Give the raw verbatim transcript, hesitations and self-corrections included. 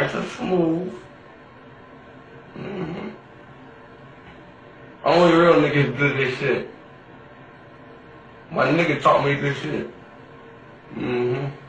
nice and smooth. Mm-hmm. Only real niggas do this shit. My nigga taught me this shit. Mm-hmm.